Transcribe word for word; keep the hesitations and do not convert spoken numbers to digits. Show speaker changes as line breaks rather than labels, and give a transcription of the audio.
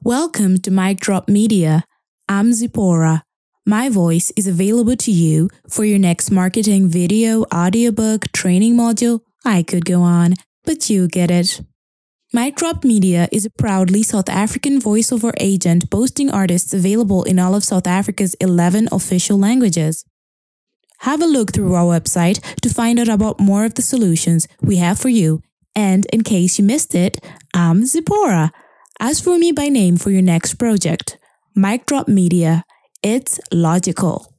Welcome to Mic Drop Media. I'm Zipporah. My voice is available to you for your next marketing video, audiobook, training module. I could go on, but you get it. Mic Drop Media is a proudly South African voiceover agent boasting artists available in all of South Africa's eleven official languages. Have a look through our website to find out about more of the solutions we have for you. And in case you missed it, I'm Zipporah. Ask for me by name for your next project. Mic Drop Media. It's logical.